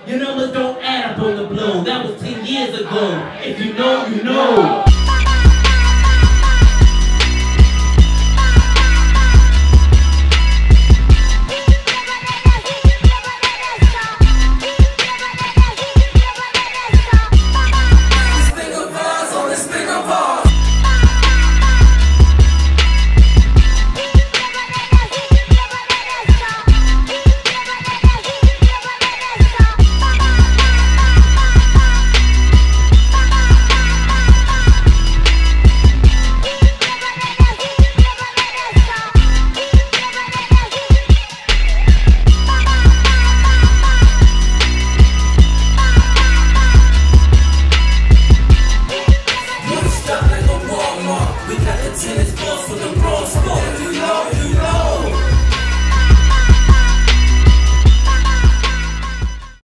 Your numbers don't add up on the blow. That was 10 years ago. If you know, you know.